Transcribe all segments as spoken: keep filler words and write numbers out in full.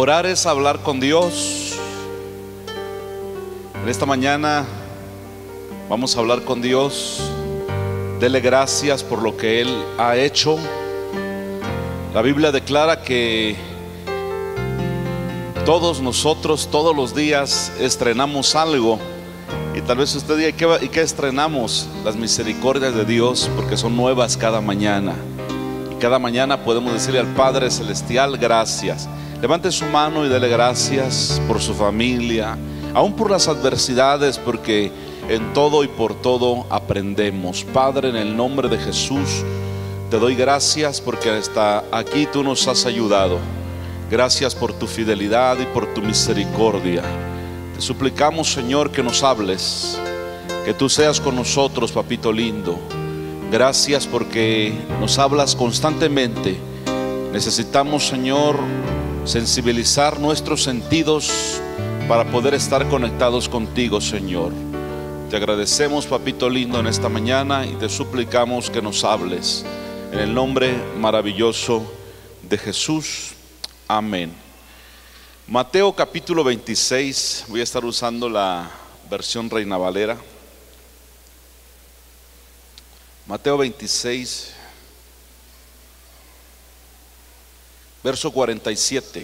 Orar es hablar con Dios. En esta mañana vamos a hablar con Dios. Dele gracias por lo que Él ha hecho. La Biblia declara que todos nosotros, todos los días estrenamos algo. Y tal vez usted diga, ¿y qué, ¿y qué estrenamos? Las misericordias de Dios, porque son nuevas cada mañana. Y cada mañana podemos decirle al Padre Celestial, gracias. Levante su mano y dele gracias por su familia, aún por las adversidades, porque en todo y por todo aprendemos. Padre, en el nombre de Jesús, te doy gracias porque hasta aquí tú nos has ayudado. Gracias por tu fidelidad y por tu misericordia. Te suplicamos, Señor, que nos hables, que tú seas con nosotros, papito lindo. Gracias porque nos hablas constantemente. Necesitamos, Señor, sensibilizar nuestros sentidos para poder estar conectados contigo, Señor. Te agradecemos, papito lindo, en esta mañana y te suplicamos que nos hables. En el nombre maravilloso de Jesús. Amén. Mateo capítulo veintiséis, voy a estar usando la versión Reina Valera. Mateo veintiséis, verso cuarenta y siete.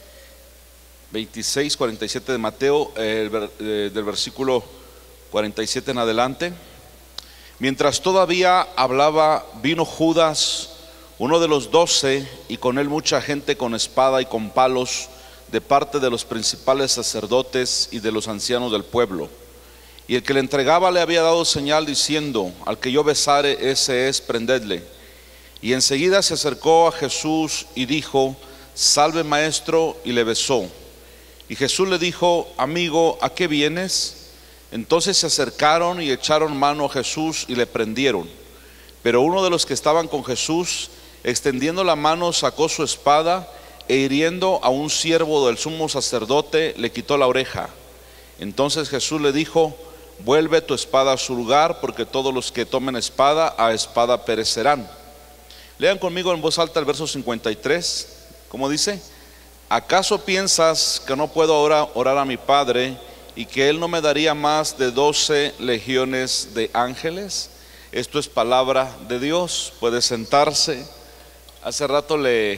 veintiséis, cuarenta y siete de Mateo, eh, eh, del versículo cuarenta y siete en adelante. Mientras todavía hablaba, vino Judas, uno de los doce, y con él mucha gente con espada y con palos, de parte de los principales sacerdotes y de los ancianos del pueblo. Y el que le entregaba le había dado señal diciendo, al que yo besare, ese es, prendedle. Y enseguida se acercó a Jesús y dijo, salve maestro, y le besó. Y Jesús le dijo, amigo, ¿a qué vienes? Entonces se acercaron y echaron mano a Jesús y le prendieron. Pero uno de los que estaban con Jesús, extendiendo la mano, sacó su espada e hiriendo a un siervo del sumo sacerdote, le quitó la oreja. Entonces Jesús le dijo, vuelve tu espada a su lugar, porque todos los que tomen espada, a espada perecerán. Lean conmigo en voz alta el verso cincuenta y tres. ¿Cómo dice? ¿Acaso piensas que no puedo ahora orar a mi Padre y que Él no me daría más de doce legiones de ángeles? Esto es palabra de Dios. Puede sentarse. Hace rato le,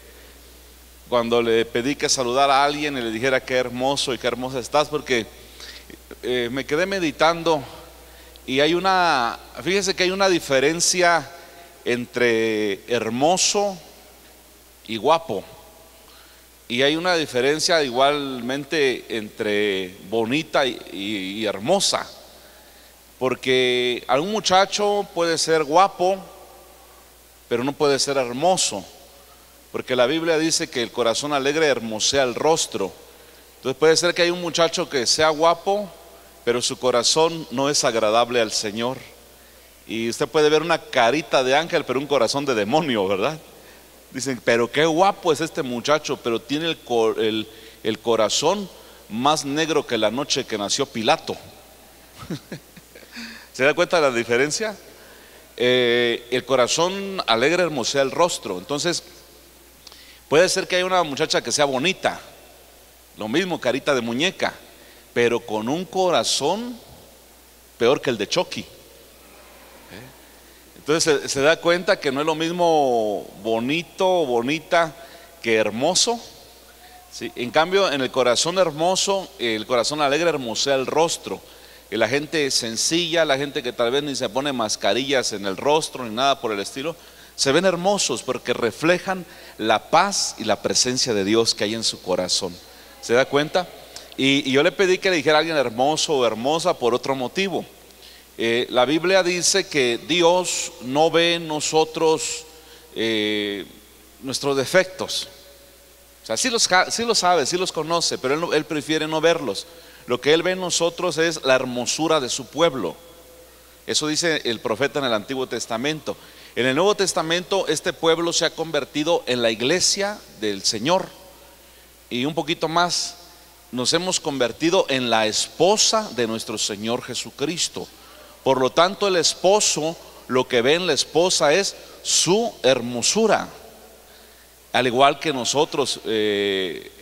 cuando le pedí que saludara a alguien y le dijera qué hermoso y qué hermosa estás, porque eh, me quedé meditando y hay una, fíjese que hay una diferencia entre hermoso y guapo. Y hay una diferencia igualmente entre bonita y, y, y hermosa. Porque algún muchacho puede ser guapo, pero no puede ser hermoso. Porque la Biblia dice que el corazón alegre hermosea el rostro. Entonces puede ser que hay un muchacho que sea guapo, pero su corazón no es agradable al Señor. Y usted puede ver una carita de ángel, pero un corazón de demonio, ¿verdad? Dicen, pero qué guapo es este muchacho, pero tiene el, el, el corazón más negro que la noche que nació Pilato. ¿Se da cuenta de la diferencia? Eh, el corazón alegre hermosea el rostro. Entonces, puede ser que haya una muchacha que sea bonita, lo mismo, carita de muñeca, pero con un corazón peor que el de Chucky. Entonces se, se da cuenta que no es lo mismo bonito o bonita que hermoso, ¿sí? En cambio, en el corazón hermoso, el corazón alegre hermosea el rostro. Y la gente sencilla, la gente que tal vez ni se pone mascarillas en el rostro ni nada por el estilo, se ven hermosos porque reflejan la paz y la presencia de Dios que hay en su corazón. ¿Se da cuenta? Y, y yo le pedí que le dijera a alguien hermoso o hermosa por otro motivo. Eh, la Biblia dice que Dios no ve en nosotros eh, nuestros defectos. O sea, sí los, sí los sabe, sí los conoce, pero él, no, él prefiere no verlos. Lo que Él ve en nosotros es la hermosura de su pueblo. Eso dice el profeta en el Antiguo Testamento. En el Nuevo Testamento este pueblo se ha convertido en la iglesia del Señor. Y un poquito más, nos hemos convertido en la esposa de nuestro Señor Jesucristo. Por lo tanto, el esposo lo que ve en la esposa es su hermosura. Al igual que nosotros, eh,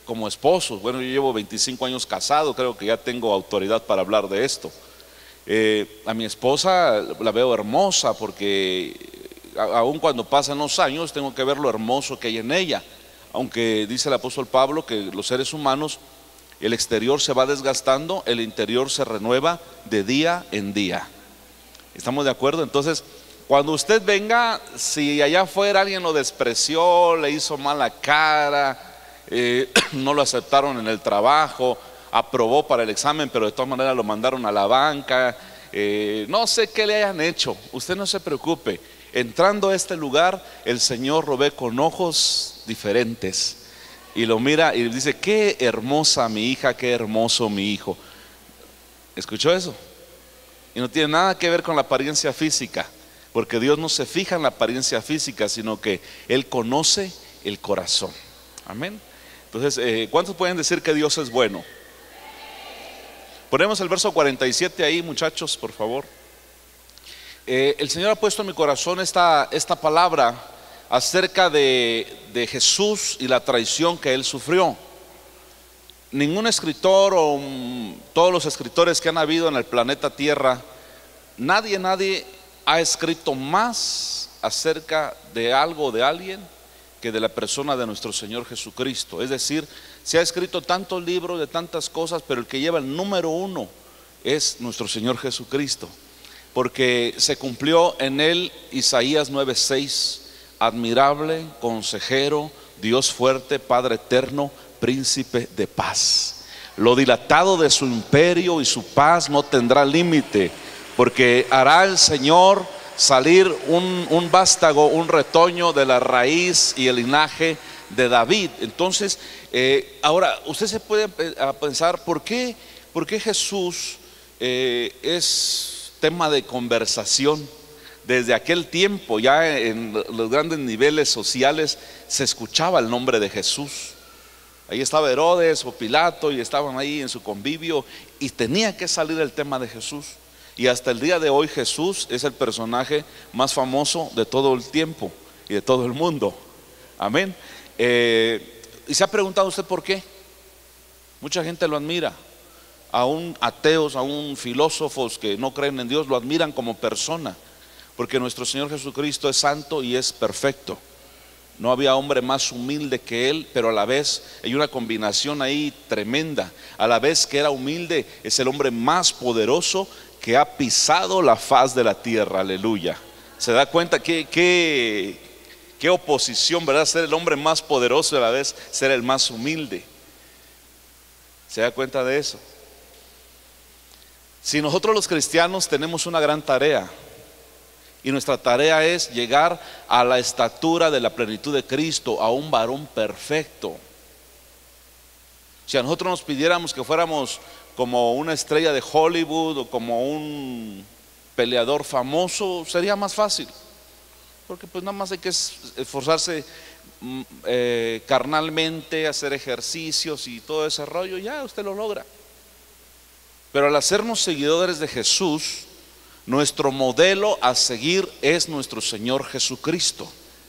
como esposos. Bueno, yo llevo veinticinco años casado, creo que ya tengo autoridad para hablar de esto. Eh, a mi esposa la veo hermosa porque a, aun cuando pasan los años tengo que ver lo hermoso que hay en ella. Aunque dice el apóstol Pablo que los seres humanos, el exterior se va desgastando, el interior se renueva de día en día. ¿Estamos de acuerdo? Entonces, cuando usted venga, si allá afuera alguien lo despreció, le hizo mala cara, eh, no lo aceptaron en el trabajo, aprobó para el examen, pero de todas maneras lo mandaron a la banca, eh, no sé qué le hayan hecho, usted no se preocupe. Entrando a este lugar, el Señor lo ve con ojos diferentes y lo mira y dice: qué hermosa mi hija, qué hermoso mi hijo. ¿Escuchó eso? Y no tiene nada que ver con la apariencia física, porque Dios no se fija en la apariencia física, sino que Él conoce el corazón. Amén. Entonces, eh, ¿cuántos pueden decir que Dios es bueno? Ponemos el verso cuarenta y siete ahí, muchachos, por favor. Eh, el Señor ha puesto en mi corazón esta, esta palabra acerca de, de Jesús y la traición que Él sufrió. Ningún escritor o um, todos los escritores que han habido en el planeta Tierra, nadie, nadie ha escrito más acerca de algo, de alguien, que de la persona de nuestro Señor Jesucristo. Es decir, se ha escrito tantos libros de tantas cosas, pero el que lleva el número uno es nuestro Señor Jesucristo, porque se cumplió en él Isaías nueve seis: admirable, consejero, Dios fuerte, Padre eterno, príncipe de paz. Lo dilatado de su imperio y su paz no tendrá límite, porque hará el Señor salir un, un vástago, un retoño de la raíz y el linaje de David. Entonces, eh, ahora usted se puede pensar, ¿por qué, por qué Jesús eh, es tema de conversación? Desde aquel tiempo, ya en los grandes niveles sociales, se escuchaba el nombre de Jesús. Ahí estaba Herodes o Pilato y estaban ahí en su convivio y tenía que salir el tema de Jesús. Y hasta el día de hoy Jesús es el personaje más famoso de todo el tiempo y de todo el mundo. Amén. Eh, y se ha preguntado usted por qué. Mucha gente lo admira. Aún ateos, aún filósofos que no creen en Dios lo admiran como persona, porque nuestro Señor Jesucristo es santo y es perfecto. No había hombre más humilde que Él, pero a la vez hay una combinación ahí tremenda. A la vez que era humilde, es el hombre más poderoso que ha pisado la faz de la tierra. Aleluya. ¿Se da cuenta qué, qué, qué oposición, verdad? Ser el hombre más poderoso y a la vez ser el más humilde. ¿Se da cuenta de eso? Si nosotros los cristianos tenemos una gran tarea, y nuestra tarea es llegar a la estatura de la plenitud de Cristo, a un varón perfecto. Si a nosotros nos pidiéramos que fuéramos como una estrella de Hollywood o como un peleador famoso, sería más fácil, porque pues nada más hay que esforzarse eh, carnalmente, hacer ejercicios y todo ese rollo, ya usted lo logra. Pero al hacernos seguidores de Jesús, nuestro modelo a seguir es nuestro Señor Jesucristo.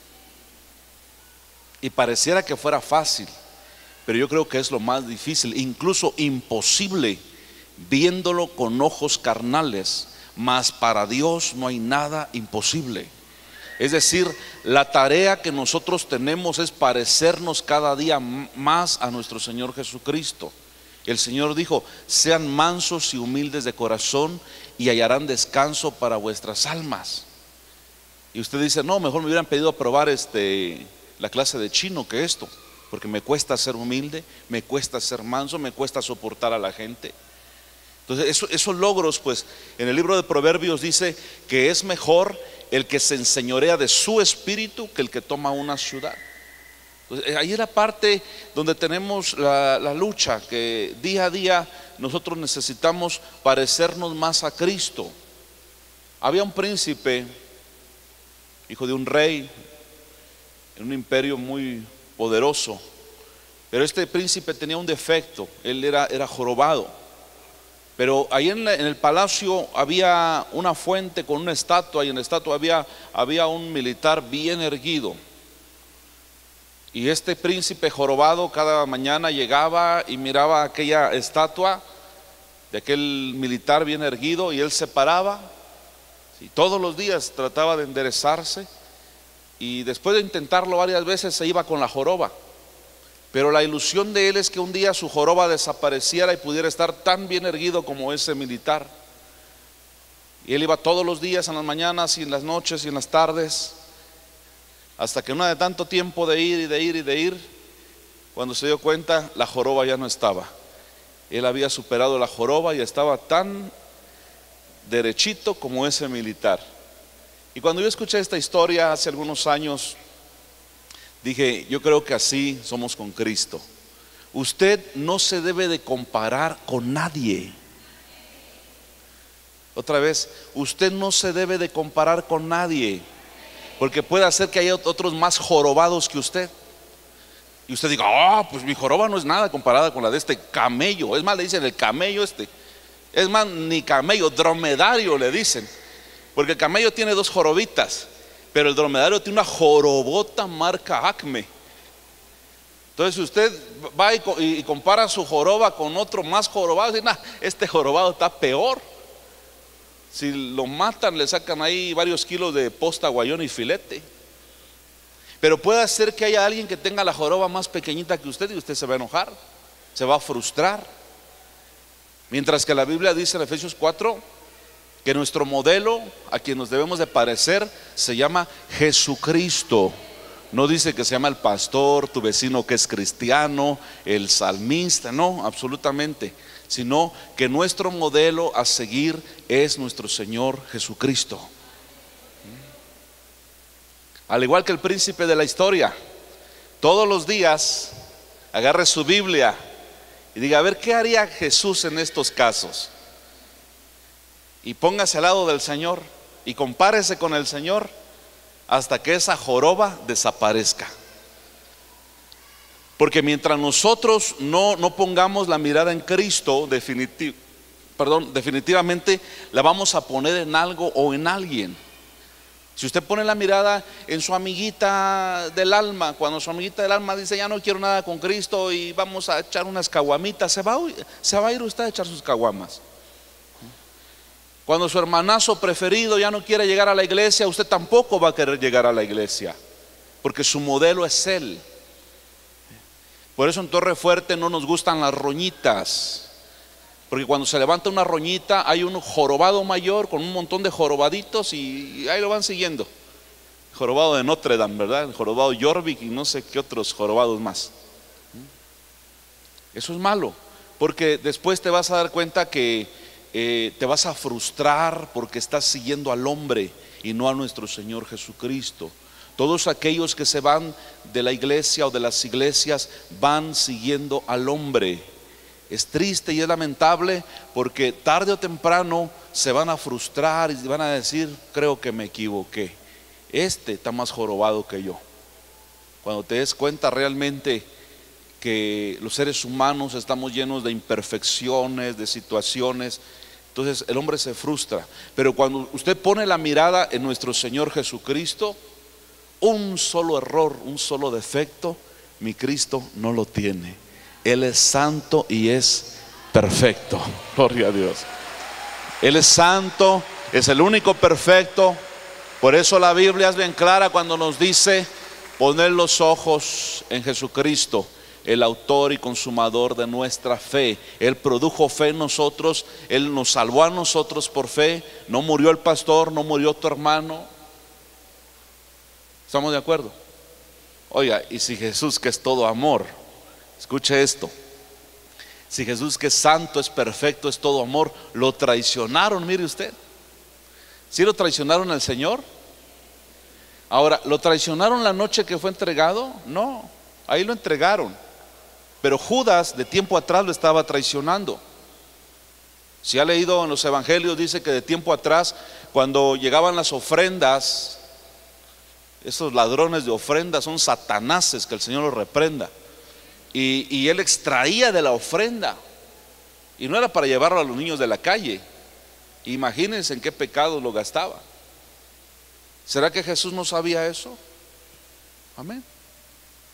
Y pareciera que fuera fácil, pero yo creo que es lo más difícil, incluso imposible, viéndolo con ojos carnales. Mas para Dios no hay nada imposible. Es decir, la tarea que nosotros tenemos es parecernos cada día más a nuestro Señor Jesucristo. El Señor dijo: sean mansos y humildes de corazón y hallarán descanso para vuestras almas. Y usted dice: no, mejor me hubieran pedido aprobar este, la clase de chino que esto, porque me cuesta ser humilde, me cuesta ser manso, me cuesta soportar a la gente. Entonces eso, esos logros, pues en el libro de Proverbios dice que es mejor el que se enseñorea de su espíritu que el que toma una ciudad. Entonces, ahí es la parte donde tenemos la, la lucha, que día a día nosotros necesitamos parecernos más a Cristo. Había un príncipe, hijo de un rey, en un imperio muy poderoso, pero este príncipe tenía un defecto: él era, era jorobado. Pero ahí en, la, en el palacio había una fuente con una estatua, y en la estatua había, había un militar bien erguido. Y este príncipe jorobado cada mañana llegaba y miraba aquella estatua de aquel militar bien erguido, y él se paraba y todos los días trataba de enderezarse, y después de intentarlo varias veces se iba con la joroba. Pero la ilusión de él es que un día su joroba desapareciera y pudiera estar tan bien erguido como ese militar. Y él iba todos los días, en las mañanas y en las noches y en las tardes, hasta que una de tanto tiempo de ir y de ir y de ir, cuando se dio cuenta, la joroba ya no estaba. Él había superado la joroba y estaba tan derechito como ese militar. Y cuando yo escuché esta historia hace algunos años, dije, yo creo que así somos con Cristo. Usted no se debe de comparar con nadie. Otra vez, usted no se debe de comparar con nadie, porque puede hacer que haya otros más jorobados que usted. Y usted diga, ah, pues mi joroba no es nada comparada con la de este camello. Es más, le dicen el camello este. Es más, ni camello, dromedario le dicen. Porque el camello tiene dos jorobitas, pero el dromedario tiene una jorobota marca Acme. Entonces si usted va y, y compara su joroba con otro más jorobado, dice, nah, este jorobado está peor. Si lo matan, le sacan ahí varios kilos de posta, guayón y filete. Pero puede ser que haya alguien que tenga la joroba más pequeñita que usted, y usted se va a enojar, se va a frustrar. Mientras que la Biblia dice en Efesios cuatro que nuestro modelo, a quien nos debemos de parecer, se llama Jesucristo. No dice que se llama el pastor, tu vecino que es cristiano, el salmista, no, absolutamente. Sino que nuestro modelo a seguir es nuestro Señor Jesucristo. Al igual que el príncipe de la historia, todos los días agarre su Biblia y diga, a ver, ¿qué haría Jesús en estos casos? Y póngase al lado del Señor y compárese con el Señor hasta que esa joroba desaparezca. Porque mientras nosotros no, no pongamos la mirada en Cristo, definitiv, perdón, definitivamente la vamos a poner en algo o en alguien. Si usted pone la mirada en su amiguita del alma, cuando su amiguita del alma dice, ya no quiero nada con Cristo y vamos a echar unas caguamitas, se va a, se va a ir usted a echar sus caguamas. Cuando su hermanazo preferido ya no quiere llegar a la iglesia, usted tampoco va a querer llegar a la iglesia, porque su modelo es Él. Por eso en Torre Fuerte no nos gustan las roñitas, porque cuando se levanta una roñita hay un jorobado mayor con un montón de jorobaditos y ahí lo van siguiendo. El jorobado de Notre Dame, ¿verdad? El jorobado Jorvik y no sé qué otros jorobados más. Eso es malo, porque después te vas a dar cuenta que eh, te vas a frustrar porque estás siguiendo al hombre y no a nuestro Señor Jesucristo. Todos aquellos que se van de la iglesia o de las iglesias van siguiendo al hombre. Es triste y es lamentable, porque tarde o temprano se van a frustrar y van a decir, creo que me equivoqué, este está más jorobado que yo. Cuando te des cuenta realmente que los seres humanos estamos llenos de imperfecciones, de situaciones, entonces el hombre se frustra. Pero cuando usted pone la mirada en nuestro Señor Jesucristo, un solo error, un solo defecto, mi Cristo no lo tiene. Él es santo y es perfecto. Gloria a Dios. Él es santo, es el único perfecto. Por eso la Biblia es bien clara cuando nos dice, poner los ojos en Jesucristo, el autor y consumador de nuestra fe. Él produjo fe en nosotros, Él nos salvó a nosotros por fe. No murió el pastor, no murió tu hermano. ¿Estamos de acuerdo? Oiga, y si Jesús, que es todo amor, escuche esto, si Jesús, que es santo, es perfecto, es todo amor, lo traicionaron, mire usted. ¿Sí lo traicionaron al Señor? Ahora, ¿lo traicionaron la noche que fue entregado? No, ahí lo entregaron. Pero Judas de tiempo atrás lo estaba traicionando. Si ha leído en los evangelios, dice que de tiempo atrás, cuando llegaban las ofrendas, esos ladrones de ofrendas son satanases, que el Señor los reprenda. Y, y él extraía de la ofrenda, y no era para llevarlo a los niños de la calle. Imagínense en qué pecados lo gastaba. ¿Será que Jesús no sabía eso? Amén.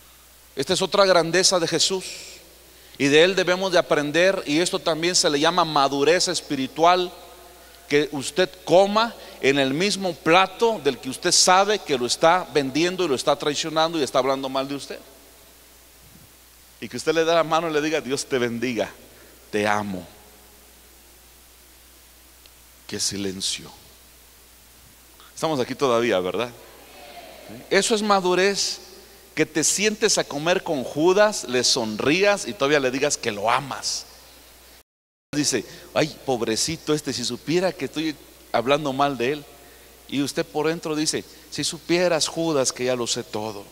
Esta es otra grandeza de Jesús y de Él debemos de aprender, y esto también se le llama madurez espiritual, que usted coma en el mismo plato del que usted sabe que lo está vendiendo y lo está traicionando y está hablando mal de usted, y que usted le dé la mano y le diga: Dios te bendiga, te amo. Qué silencio. Estamos aquí todavía, ¿verdad? Eso es madurez, que te sientes a comer con Judas, le sonrías y todavía le digas que lo amas. Dice: ay, pobrecito este, si supiera que estoy hablando mal de él. Y usted por dentro dice: si supieras, Judas, que ya lo sé todo.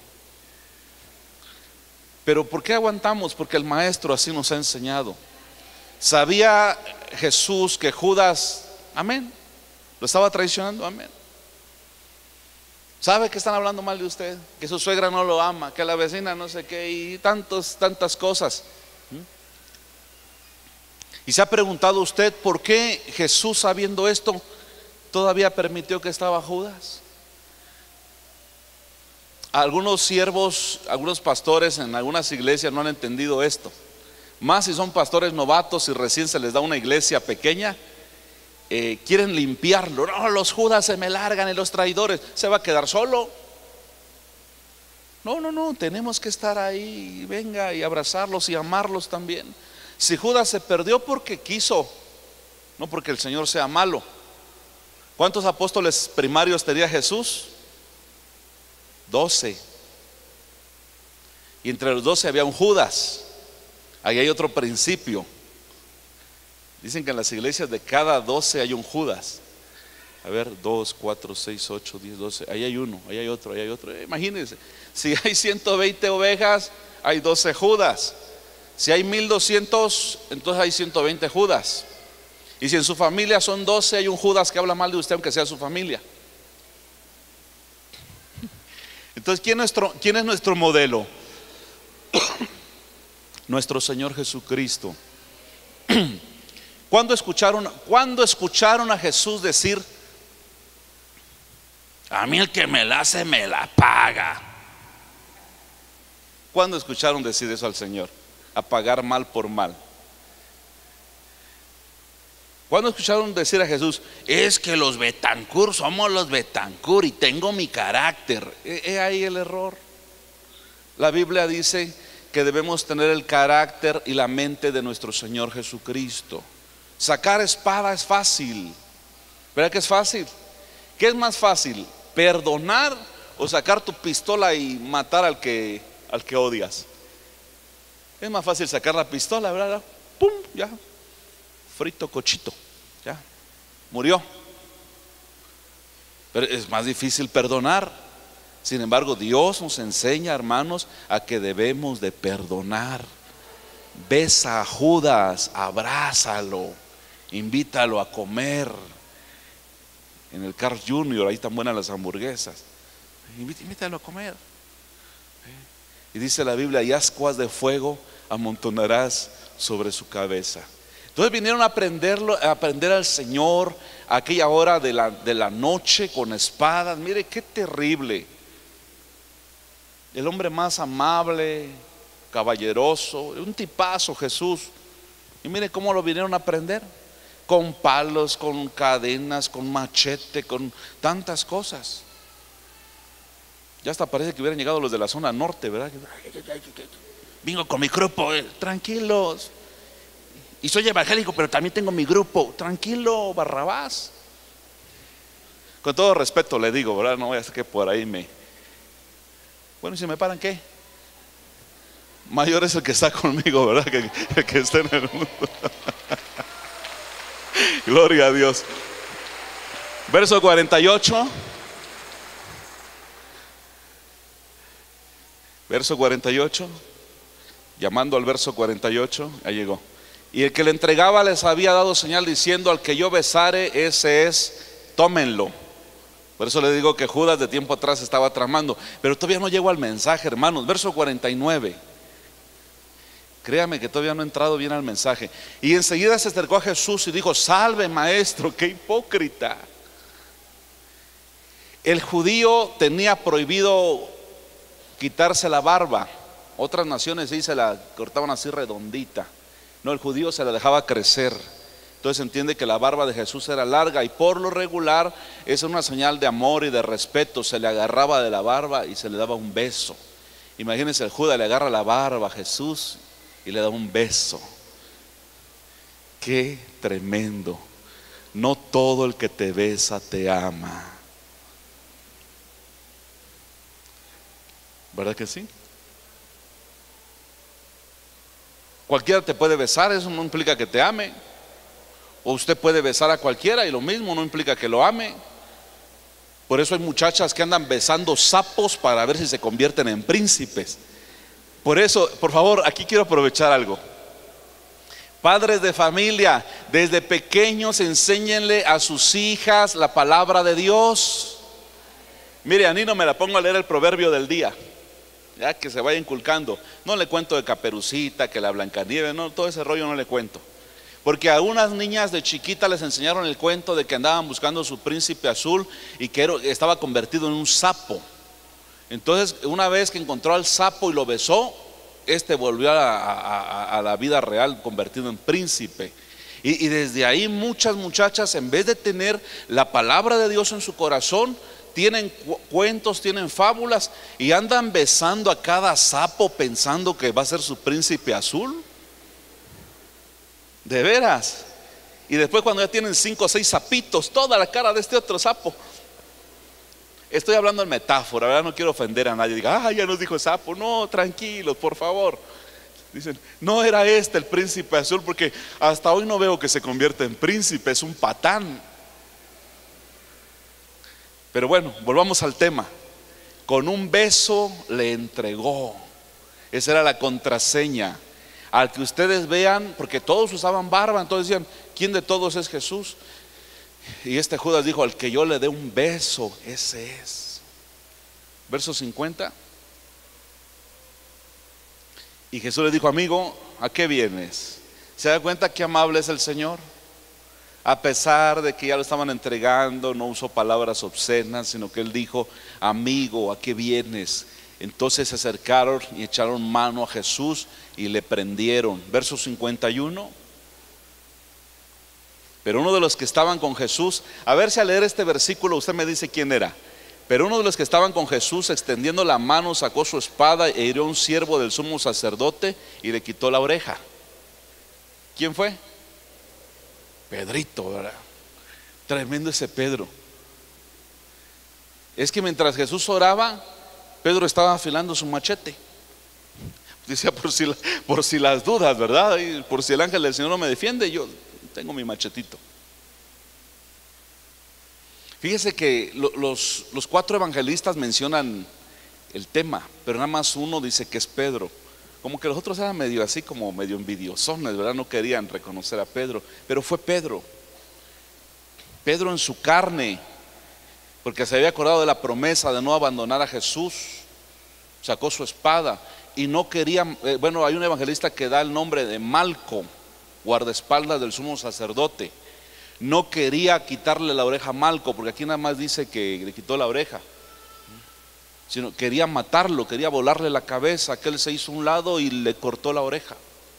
Pero ¿por qué aguantamos? Porque el maestro así nos ha enseñado. Sabía Jesús que Judas, amén, lo estaba traicionando, amén. Sabe que están hablando mal de usted, que su suegra no lo ama, que la vecina no sé qué, y tantos, tantas cosas. Y se ha preguntado usted por qué Jesús, sabiendo esto, todavía permitió que estaba Judas. Algunos siervos, algunos pastores en algunas iglesias no han entendido esto. Más si son pastores novatos y recién se les da una iglesia pequeña, eh, quieren limpiarlo. No, los Judas se me largan y los traidores, se va a quedar solo. No, no, no, tenemos que estar ahí, venga, y abrazarlos y amarlos también. Si Judas se perdió porque quiso, no porque el Señor sea malo. ¿Cuántos apóstoles primarios tenía Jesús? Doce. Y entre los doce había un Judas. Ahí hay otro principio. Dicen que en las iglesias de cada doce hay un Judas. A ver, dos, cuatro, seis, ocho, diez, doce. Ahí hay uno, ahí hay otro, ahí hay otro. Imagínense, si hay ciento veinte ovejas, hay doce Judas. Si hay mil doscientos, entonces hay ciento veinte Judas. Y si en su familia son doce, hay un Judas que habla mal de usted, aunque sea su familia. Entonces, ¿quién, nuestro, quién es nuestro modelo? Nuestro Señor Jesucristo. ¿Cuándo escucharon, ¿Cuándo escucharon a Jesús decir: a mí el que me la hace me la paga? ¿Cuándo escucharon decir eso al Señor? A pagar mal por mal. ¿Cuándo escucharon decir a Jesús: es que los Betancur somos los Betancur y tengo mi carácter? He ahí el error. La Biblia dice que debemos tener el carácter y la mente de nuestro Señor Jesucristo. Sacar espada es fácil. ¿Verdad que es fácil? ¿Qué es más fácil? ¿Perdonar o sacar tu pistola y matar al que, al que odias? Es más fácil sacar la pistola, ¿verdad? ¡Pum! Ya, frito cochito, ya, murió. Pero es más difícil perdonar. Sin embargo, Dios nos enseña, hermanos, a que debemos de perdonar. Besa a Judas, abrázalo, invítalo a comer. En el Carl junior, ahí están buenas las hamburguesas. Invítalo a comer. Y dice la Biblia: y ascuas de fuego amontonarás sobre su cabeza. Entonces vinieron a aprenderlo, a aprender al Señor a aquella hora de la, de la noche con espadas. Mire qué terrible. El hombre más amable, caballeroso, un tipazo Jesús. Y mire cómo lo vinieron a aprender. Con palos, con cadenas, con machete, con tantas cosas. Ya hasta parece que hubieran llegado los de la zona norte, ¿verdad? Vengo con mi grupo, eh. Tranquilos. Y soy evangélico, pero también tengo mi grupo. Tranquilo, Barrabás. Con todo respeto le digo, ¿verdad? No voy a hacer que por ahí me... Bueno, ¿y si me paran qué? Mayor es el que está conmigo, ¿verdad? Que el que está en el mundo. Gloria a Dios. Verso cuarenta y ocho. Verso cuarenta y ocho. Llamando al verso cuarenta y ocho, ahí llegó. Y el que le entregaba les había dado señal diciendo: al que yo besare, ese es, tómenlo. Por eso le digo que Judas de tiempo atrás estaba tramando. Pero todavía no llego al mensaje, hermanos. Verso cuarenta y nueve. Créame que todavía no he entrado bien al mensaje. Y enseguida se acercó a Jesús y dijo: salve, maestro. Qué hipócrita. El judío tenía prohibido quitarse la barba. Otras naciones sí se la cortaban así redondita. No, el judío se la dejaba crecer. Entonces se entiende que la barba de Jesús era larga, y por lo regular es una señal de amor y de respeto. Se le agarraba de la barba y se le daba un beso. Imagínense, el Judas le agarra la barba a Jesús y le da un beso. Qué tremendo. No todo el que te besa te ama. ¿Verdad que sí? Cualquiera te puede besar, eso no implica que te ame. O usted puede besar a cualquiera y lo mismo no implica que lo ame. Por eso hay muchachas que andan besando sapos para ver si se convierten en príncipes. Por eso, por favor, aquí quiero aprovechar algo. Padres de familia, desde pequeños enséñenle a sus hijas la palabra de Dios. Mire, a Nino me la pongo a leer el proverbio del día, ya que se vaya inculcando. No le cuento de Caperucita, que la Blancanieves, no, todo ese rollo no le cuento. Porque a unas niñas de chiquita les enseñaron el cuento de que andaban buscando su príncipe azul y que era, estaba convertido en un sapo. Entonces, una vez que encontró al sapo y lo besó, este volvió a, a, a la vida real convertido en príncipe. Y, y desde ahí muchas muchachas, en vez de tener la palabra de Dios en su corazón, tienen cu cuentos, tienen fábulas y andan besando a cada sapo pensando que va a ser su príncipe azul. De veras. Y después, cuando ya tienen cinco o seis sapitos, toda la cara de este otro sapo. Estoy hablando en metáfora, ¿verdad? No quiero ofender a nadie. Diga, ah, ya nos dijo sapo. No, tranquilos, por favor. Dicen, no era este el príncipe azul, porque hasta hoy no veo que se convierta en príncipe, es un patán. Pero bueno, volvamos al tema. Con un beso le entregó. Esa era la contraseña. Al que ustedes vean, porque todos usaban barba, entonces decían, ¿quién de todos es Jesús? Y este Judas dijo, al que yo le dé un beso, ese es. Verso cincuenta. Y Jesús le dijo, amigo, ¿a qué vienes? ¿Se da cuenta qué amable es el Señor? A pesar de que ya lo estaban entregando, no usó palabras obscenas, sino que él dijo, amigo, ¿a qué vienes? Entonces se acercaron y echaron mano a Jesús y le prendieron. Verso cincuenta y uno. Pero uno de los que estaban con Jesús, a ver si al leer este versículo usted me dice quién era. Pero uno de los que estaban con Jesús, extendiendo la mano, sacó su espada e hirió a un siervo del sumo sacerdote y le quitó la oreja. ¿Quién fue? Pedrito, ¿verdad? Tremendo ese Pedro. Es que mientras Jesús oraba, Pedro estaba afilando su machete. Decía, por si, por si las dudas, ¿verdad? Y por si el ángel del Señor no me defiende, yo tengo mi machetito. Fíjese que los, los cuatro evangelistas mencionan el tema, pero nada más uno dice que es Pedro. Como que los otros eran medio así, como medio envidiosones, ¿verdad? No querían reconocer a Pedro, pero fue Pedro. Pedro en su carne, porque se había acordado de la promesa de no abandonar a Jesús, sacó su espada y no quería, eh, bueno, hay un evangelista que da el nombre de Malco, guardaespaldas del sumo sacerdote. No quería quitarle la oreja a Malco, porque aquí nada más dice que le quitó la oreja, sino quería matarlo, quería volarle la cabeza. Aquel se hizo a un lado y le cortó la oreja.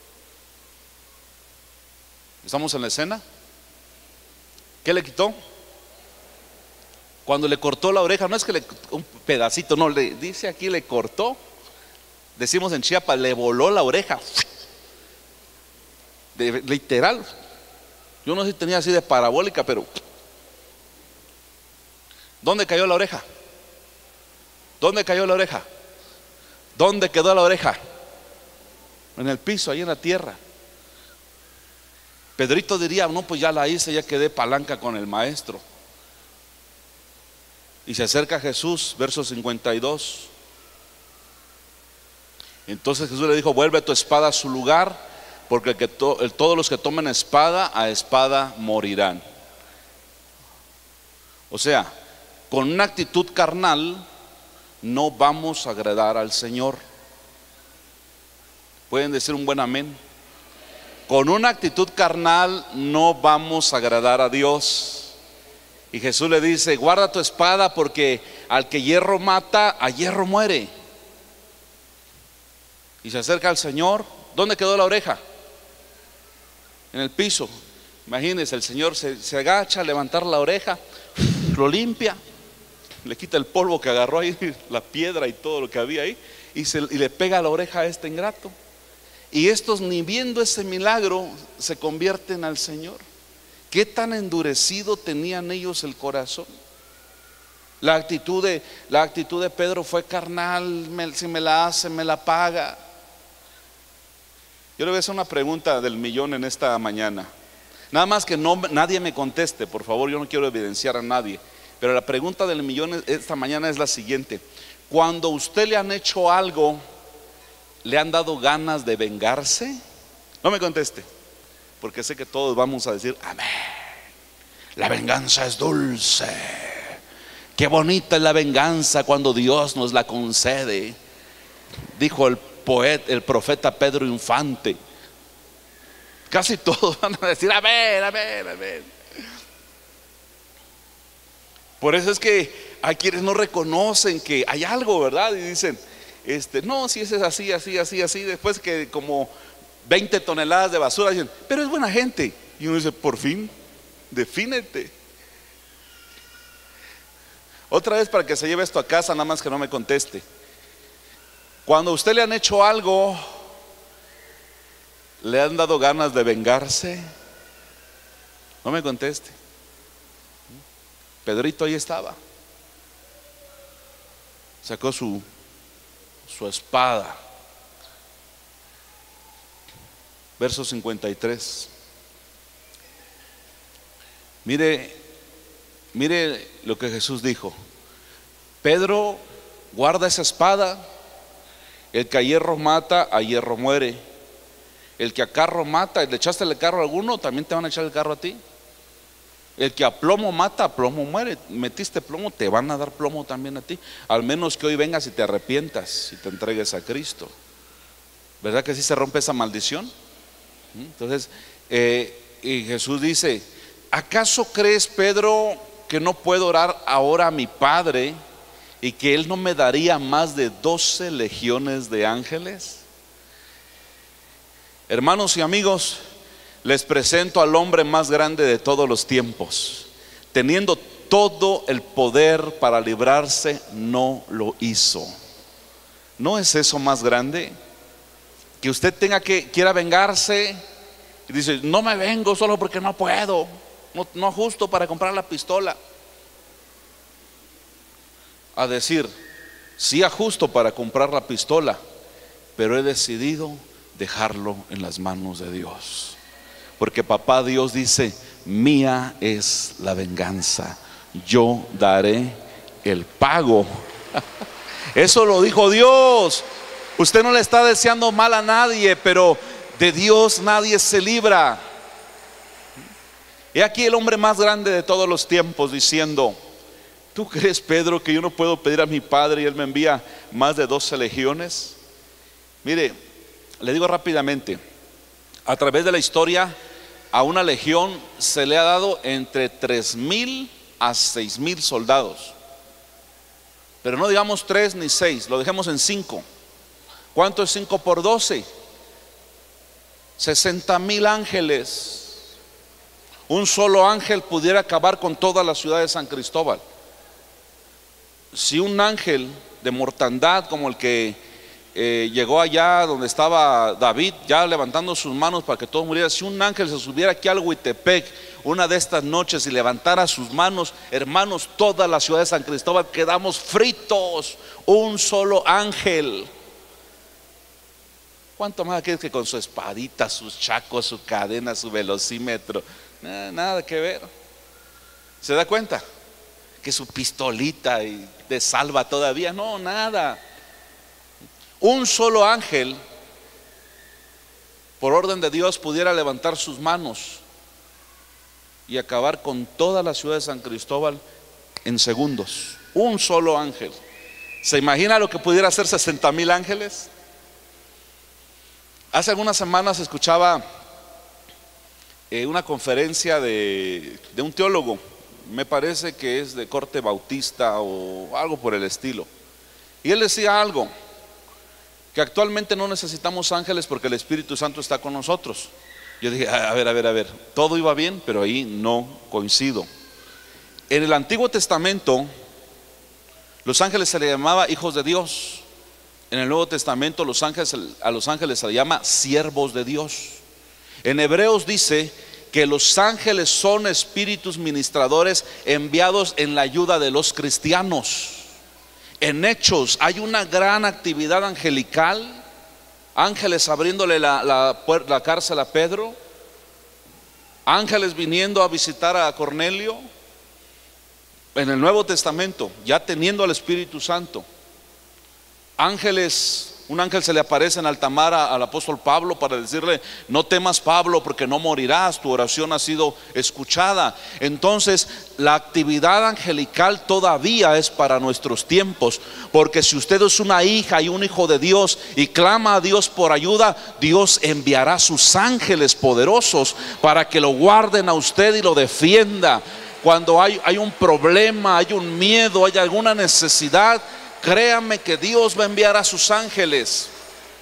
¿Estamos en la escena? ¿Qué le quitó? Cuando le cortó la oreja, no es que le un pedacito, no, le dice aquí le cortó. Decimos en Chiapas, le voló la oreja. De, literal. Yo no sé si tenía así de parabólica, pero ¿dónde cayó la oreja? ¿Dónde cayó la oreja? ¿Dónde quedó la oreja? En el piso, ahí en la tierra. Pedrito diría, no, pues ya la hice, ya quedé palanca con el maestro. Y se acerca a Jesús, verso cincuenta y dos. Entonces Jesús le dijo, vuelve tu espada a su lugar, porque el que to, el, todos los que tomen espada, a espada morirán. O sea, con una actitud carnal no vamos a agradar al Señor. ¿Pueden decir un buen amén? Con una actitud carnal no vamos a agradar a Dios. Y Jesús le dice, guarda tu espada, porque al que hierro mata, a hierro muere. Y se acerca al Señor. ¿Dónde quedó la oreja? En el piso. Imagínense, el Señor se, se agacha a levantar la oreja, lo limpia, le quita el polvo que agarró ahí, la piedra y todo lo que había ahí, y, se, y le pega la oreja a este ingrato. Y estos, ni viendo ese milagro, se convierten al Señor. ¿Qué tan endurecido tenían ellos el corazón? La actitud de, la actitud de Pedro fue carnal, me, si me la hace, me la paga. Yo le voy a hacer una pregunta del millón en esta mañana. Nada más que no, nadie me conteste, por favor, yo no quiero evidenciar a nadie. Pero la pregunta del millón esta mañana es la siguiente: cuando usted le han hecho algo, ¿le han dado ganas de vengarse? No me conteste, porque sé que todos vamos a decir amén. La venganza es dulce. Qué bonita es la venganza cuando Dios nos la concede, dijo el poeta, el profeta Pedro Infante. Casi todos van a decir amén, amén, amén. Por eso es que hay quienes no reconocen que hay algo, ¿verdad? Y dicen, este, no, si ese es así, así, así, así. Después que como veinte toneladas de basura, dicen, pero es buena gente. Y uno dice, por fin, defínete. Otra vez para que se lleve esto a casa, nada más que no me conteste. Cuando a usted le han hecho algo, ¿le han dado ganas de vengarse? No me conteste. Pedrito ahí estaba. Sacó su, su espada. Verso cincuenta y tres. Mire, mire lo que Jesús dijo. Pedro, guarda esa espada. El que a hierro mata, a hierro muere. El que a carro mata, ¿le echaste el carro a alguno? También te van a echar el carro a ti. El que a plomo mata, a plomo muere. Metiste plomo, te van a dar plomo también a ti. Al menos que hoy vengas y te arrepientas y te entregues a Cristo. ¿Verdad que sí se rompe esa maldición? Entonces, eh, y Jesús dice, ¿acaso crees, Pedro, que no puedo orar ahora a mi Padre y que Él no me daría más de doce legiones de ángeles? Hermanos y amigos, les presento al hombre más grande de todos los tiempos. Teniendo todo el poder para librarse, no lo hizo. ¿No es eso más grande? Que usted tenga que, quiera vengarse y dice, no me vengo solo porque no puedo, no, no ajusto para comprar la pistola. A decir, sí ajusto para comprar la pistola, pero he decidido dejarlo en las manos de Dios. Porque papá Dios dice, mía es la venganza, yo daré el pago. Eso lo dijo Dios. Usted no le está deseando mal a nadie, pero de Dios nadie se libra. He aquí el hombre más grande de todos los tiempos diciendo, ¿tú crees, Pedro, que yo no puedo pedir a mi Padre y Él me envía más de doce legiones? Mire, le digo rápidamente, a través de la historia, a una legión se le ha dado entre tres mil a seis mil soldados. Pero no digamos tres ni seis, lo dejemos en cinco. ¿Cuánto es cinco por doce? sesenta mil ángeles. Un solo ángel pudiera acabar con toda la ciudad de San Cristóbal. Si un ángel de mortandad como el que eh, llegó allá donde estaba David, ya levantando sus manos para que todos murieran, si un ángel se subiera aquí al Huitepec una de estas noches y levantara sus manos, hermanos, toda la ciudad de San Cristóbal quedamos fritos. Un solo ángel. ¿Cuánto más aquellos que con su espadita, sus chacos, su cadena, su velocímetro? Nada, nada que ver. ¿Se da cuenta? Que su pistolita y de salva todavía, no, nada. Un solo ángel, por orden de Dios, pudiera levantar sus manos y acabar con toda la ciudad de San Cristóbal en segundos. Un solo ángel. ¿Se imagina lo que pudiera hacer sesenta mil ángeles? Hace algunas semanas escuchaba eh, una conferencia de, de un teólogo, me parece que es de corte bautista o algo por el estilo, y él decía algo. que actualmente no necesitamos ángeles porque el Espíritu Santo está con nosotros. Yo dije, a ver, a ver, a ver, todo iba bien, pero ahí no coincido. En el Antiguo Testamento, los ángeles se les llamaba hijos de Dios. En el Nuevo Testamento, los ángeles, a los ángeles se les llama siervos de Dios. En Hebreos dice que los ángeles son espíritus ministradores enviados en la ayuda de los cristianos. En Hechos hay una gran actividad angelical, ángeles abriéndole la, la, la cárcel a Pedro, ángeles viniendo a visitar a Cornelio. En el Nuevo Testamento, ya teniendo al Espíritu Santo, ángeles, un ángel se le aparece en alta mar al apóstol Pablo para decirle: no temas, Pablo, porque no morirás, tu oración ha sido escuchada. Entonces la actividad angelical todavía es para nuestros tiempos, porque si usted es una hija y un hijo de Dios y clama a Dios por ayuda, Dios enviará sus ángeles poderosos para que lo guarden a usted y lo defienda. Cuando hay, hay un problema, hay un miedo, hay alguna necesidad, créame que Dios va a enviar a sus ángeles.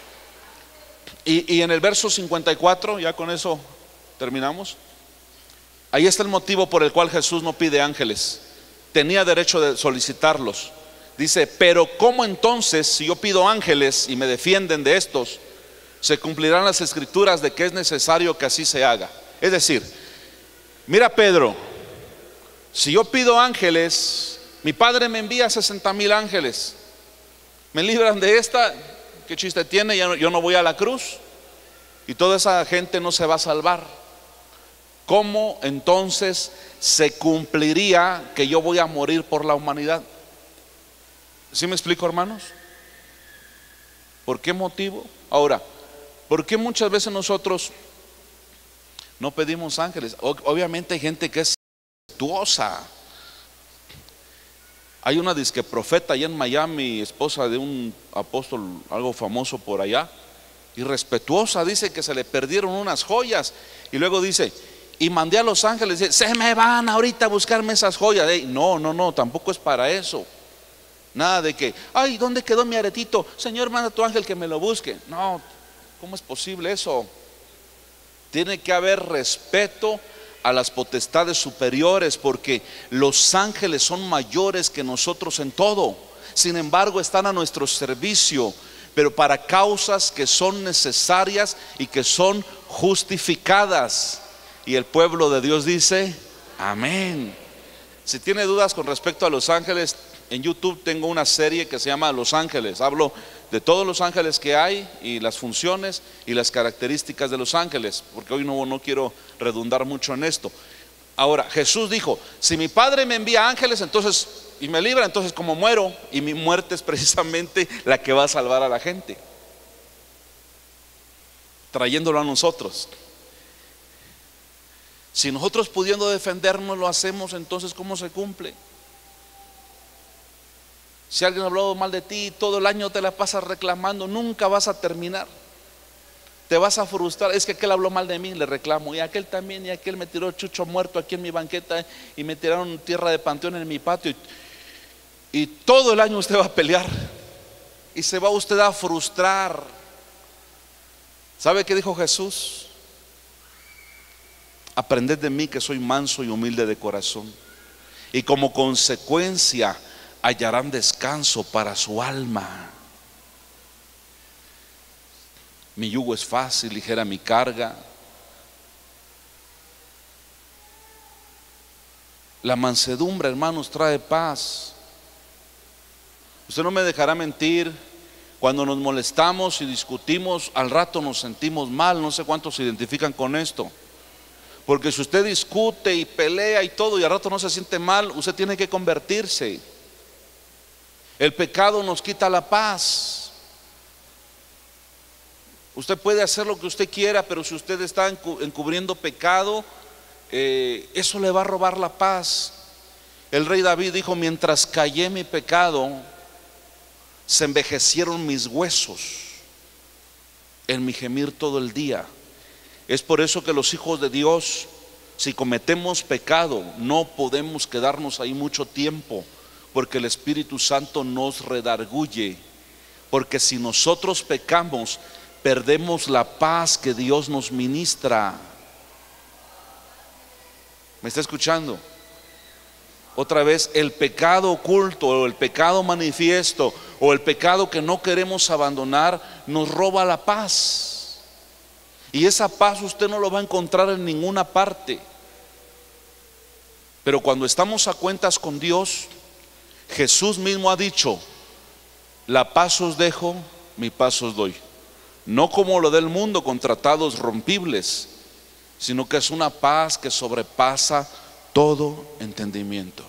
Y, y en el verso cincuenta y cuatro, ya con eso terminamos. Ahí está el motivo por el cual Jesús no pide ángeles. Tenía derecho de solicitarlos. Dice: pero ¿cómo entonces, si yo pido ángeles y me defienden de estos, se cumplirán las escrituras de que es necesario que así se haga? Es decir, mira, Pedro, si yo pido ángeles, mi Padre me envía sesenta mil ángeles, me libran de esta, ¿qué chiste tiene? Yo no, yo no voy a la cruz y toda esa gente no se va a salvar. ¿Cómo entonces se cumpliría que yo voy a morir por la humanidad? ¿Sí me explico, hermanos? ¿Por qué motivo? Ahora, ¿por qué muchas veces nosotros no pedimos ángeles? Obviamente hay gente que es respetuosa. Hay una disque profeta allá en Miami, esposa de un apóstol algo famoso por allá, irrespetuosa, dice que se le perdieron unas joyas y luego dice: y mandé a los ángeles, dice, se me van ahorita a buscarme esas joyas. Hey, no, no, no, tampoco es para eso. Nada de que, ay, ¿dónde quedó mi aretito? Señor, manda a tu ángel que me lo busque. No, ¿cómo es posible eso? Tiene que haber respeto a las potestades superiores, porque los ángeles son mayores que nosotros en todo. Sin embargo, están a nuestro servicio, pero para causas que son necesarias y que son justificadas. Y el pueblo de Dios dice amén. Si tiene dudas con respecto a los ángeles, en YouTube tengo una serie que se llama Los Ángeles. Hablo de todos los ángeles que hay y las funciones y las características de los ángeles, porque hoy no, no quiero redundar mucho en esto. Ahora, Jesús dijo: si mi Padre me envía ángeles, entonces, y me libra, entonces como muero, y mi muerte es precisamente la que va a salvar a la gente, trayéndolo a nosotros. Si nosotros pudiendo defendernos lo hacemos, entonces ¿cómo se cumple? Si alguien ha hablado mal de ti, todo el año te la pasas reclamando, nunca vas a terminar. Te vas a frustrar. Es que aquel habló mal de mí, le reclamo. Y aquel también, y aquel me tiró chucho muerto aquí en mi banqueta, y me tiraron tierra de panteón en mi patio. Y, y todo el año usted va a pelear, y se va usted a frustrar. ¿Sabe qué dijo Jesús? Aprended de mí, que soy manso y humilde de corazón, y como consecuencia hallarán descanso para su alma. Mi yugo es fácil, ligera mi carga. La mansedumbre, hermanos, trae paz. Usted no me dejará mentir, cuando nos molestamos y discutimos, al rato nos sentimos mal. No sé cuántos se identifican con esto. Porque si usted discute y pelea y todo y al rato no se siente mal, usted tiene que convertirse. El pecado nos quita la paz. Usted puede hacer lo que usted quiera, pero si usted está encubriendo pecado, eh, eso le va a robar la paz. El rey David dijo: mientras callé mi pecado, se envejecieron mis huesos en mi gemir todo el día. Es por eso que los hijos de Dios, si cometemos pecado, no podemos quedarnos ahí mucho tiempo, porque el Espíritu Santo nos redarguye porque si nosotros pecamos, perdemos la paz que Dios nos ministra. ¿Me está escuchando? Otra vez, el pecado oculto o el pecado manifiesto o el pecado que no queremos abandonar nos roba la paz. Y esa paz usted no lo va a encontrar en ninguna parte. Pero cuando estamos a cuentas con Dios, Jesús mismo ha dicho: la paz os dejo, mi paz os doy. No como lo del mundo, con tratados rompibles, sino que es una paz que sobrepasa todo entendimiento.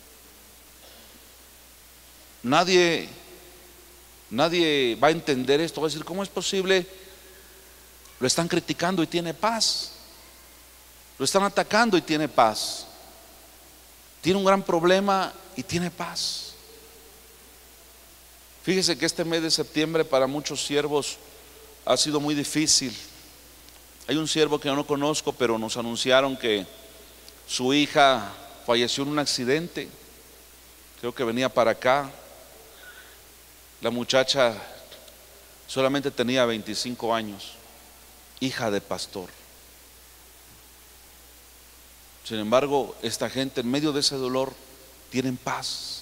Nadie, nadie va a entender esto, va a decir: ¿cómo es posible? Lo están criticando y tiene paz. Lo están atacando y tiene paz. Tiene un gran problema y tiene paz. Fíjese que este mes de septiembre para muchos siervos ha sido muy difícil. Hay un siervo que yo no conozco, pero nos anunciaron que su hija falleció en un accidente. Creo que venía para acá. La muchacha solamente tenía veinticinco años, hija de pastor. Sin embargo, esta gente en medio de ese dolor tienen paz.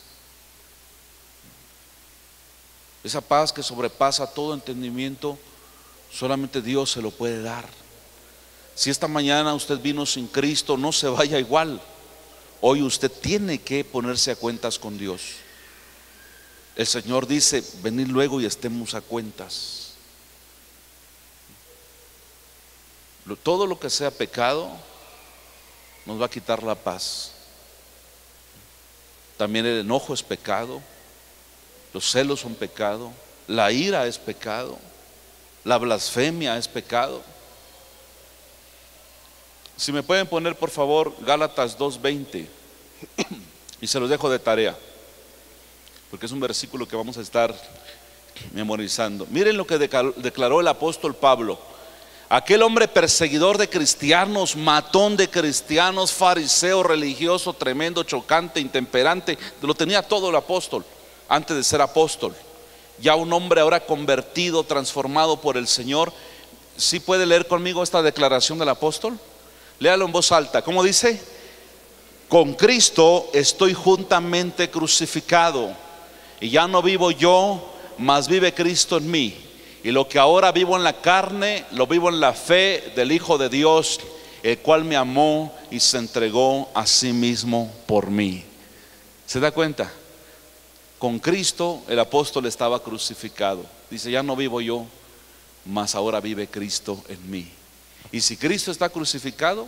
Esa paz que sobrepasa todo entendimiento, solamente Dios se lo puede dar. Si esta mañana usted vino sin Cristo, no se vaya igual. Hoy usted tiene que ponerse a cuentas con Dios. El Señor dice: venid luego y estemos a cuentas. Todo lo que sea pecado nos va a quitar la paz. También el enojo es pecado, los celos son pecado, la ira es pecado, la blasfemia es pecado. Si me pueden poner por favor Gálatas dos veinte, y se los dejo de tarea, porque es un versículo que vamos a estar memorizando. Miren lo que declaró el apóstol Pablo: aquel hombre perseguidor de cristianos, matón de cristianos, fariseo, religioso, tremendo, chocante, intemperante, lo tenía todo el apóstol antes de ser apóstol. Ya un hombre ahora convertido, transformado por el Señor. ¿Sí puede leer conmigo esta declaración del apóstol? Léalo en voz alta. ¿Cómo dice? Con Cristo estoy juntamente crucificado, y ya no vivo yo, mas vive Cristo en mí. Y lo que ahora vivo en la carne, lo vivo en la fe del Hijo de Dios, el cual me amó y se entregó a sí mismo por mí. ¿Se da cuenta? Con Cristo el apóstol estaba crucificado. Dice: ya no vivo yo, mas ahora vive Cristo en mí. Y si Cristo está crucificado,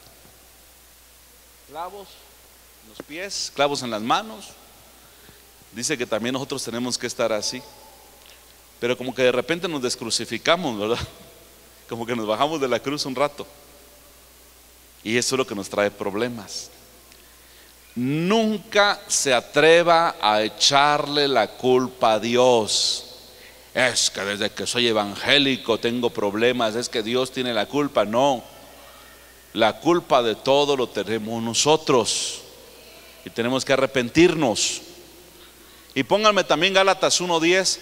clavos en los pies, clavos en las manos, dice que también nosotros tenemos que estar así. Pero como que de repente nos descrucificamos, ¿verdad? Como que nos bajamos de la cruz un rato. Y eso es lo que nos trae problemas. Nunca se atreva a echarle la culpa a Dios. Es que desde que soy evangélico tengo problemas, es que Dios tiene la culpa. No, la culpa de todo lo tenemos nosotros, y tenemos que arrepentirnos. Y pónganme también Gálatas uno diez.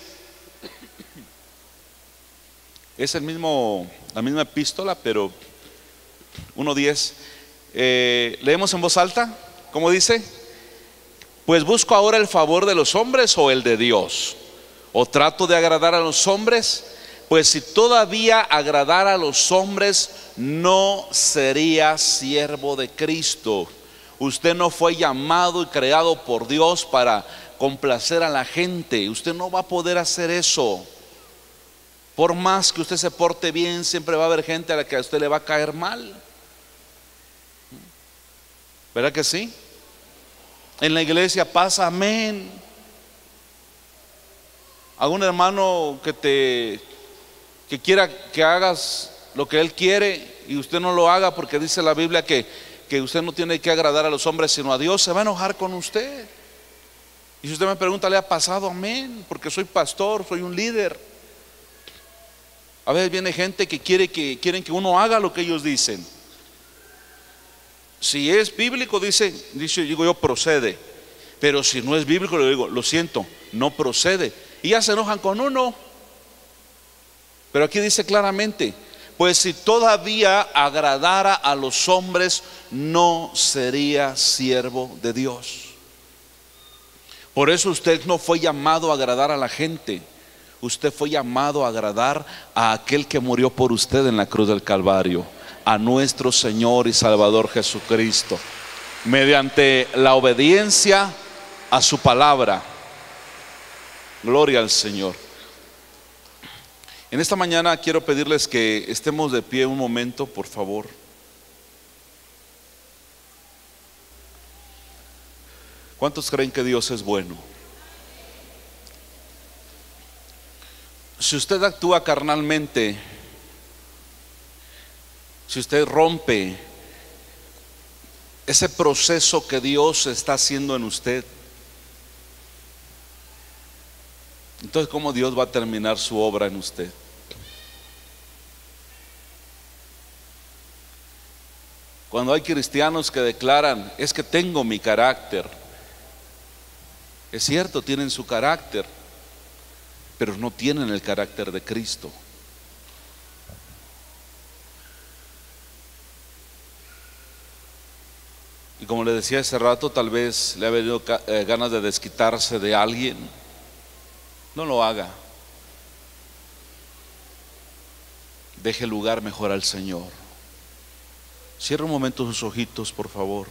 Es el mismo, la misma epístola, pero uno diez. eh, Leemos en voz alta. ¿Cómo dice? Pues busco ahora el favor de los hombres o el de Dios, o trato de agradar a los hombres. Pues si todavía agradara a los hombres, no sería siervo de Cristo. Usted no fue llamado y creado por Dios para complacer a la gente. Usted no va a poder hacer eso. Por más que usted se porte bien, siempre va a haber gente a la que a usted le va a caer mal. ¿Verdad que sí? En la iglesia pasa, amén. Algún hermano que te que quiera que hagas lo que él quiere y usted no lo haga porque dice la Biblia que, que usted no tiene que agradar a los hombres sino a Dios, se va a enojar con usted. Y si usted me pregunta, ¿le ha pasado? Amén, porque soy pastor, soy un líder. A veces viene gente que quiere que quieren que uno haga lo que ellos dicen. Si es bíblico, dice, dice, digo yo, procede. Pero si no es bíblico, le digo, lo siento, no procede. y ya se enojan con uno. Pero aquí dice claramente: pues si todavía agradara a los hombres, no sería siervo de Dios. Por eso usted no fue llamado a agradar a la gente. Usted fue llamado a agradar a aquel que murió por usted en la cruz del Calvario, a nuestro Señor y Salvador Jesucristo, mediante la obediencia a su palabra. Gloria al Señor. En esta mañana quiero pedirles que estemos de pie un momento, por favor. ¿Cuántos creen que Dios es bueno? Si usted actúa carnalmente, si usted rompe ese proceso que Dios está haciendo en usted, entonces ¿cómo Dios va a terminar su obra en usted? Cuando hay cristianos que declaran: es que tengo mi carácter. Es cierto, tienen su carácter, pero no tienen el carácter de Cristo. Y como le decía hace rato, tal vez le ha venido eh, ganas de desquitarse de alguien. No lo haga. Deje lugar mejor al Señor. Cierre un momento sus ojitos, por favor.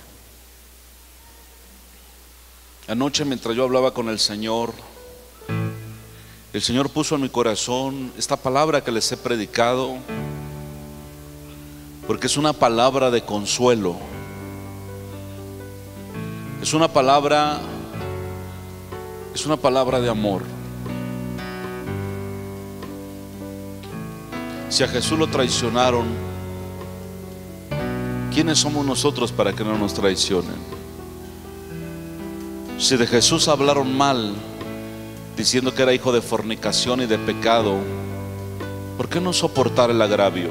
Anoche, mientras yo hablaba con el Señor, el Señor puso en mi corazón esta palabra que les he predicado, porque es una palabra de consuelo. Es una palabra, es una palabra de amor. Si a Jesús lo traicionaron, ¿quiénes somos nosotros para que no nos traicionen? Si de Jesús hablaron mal, diciendo que era hijo de fornicación y de pecado, ¿por qué no soportar el agravio?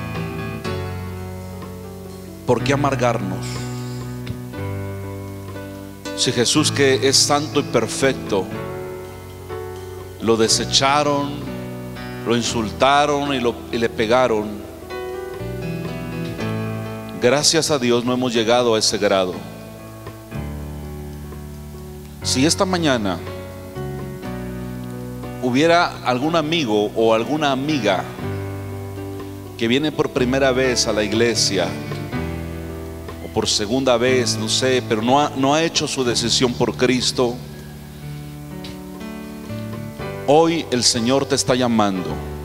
¿Por qué amargarnos? Si Jesús, que es santo y perfecto, lo desecharon, lo insultaron y, lo, y le pegaron, gracias a Dios no hemos llegado a ese grado. Si esta mañana hubiera algún amigo o alguna amiga que viene por primera vez a la iglesia, o por segunda vez, no sé, pero no ha, no ha hecho su decisión por Cristo, hoy el Señor te está llamando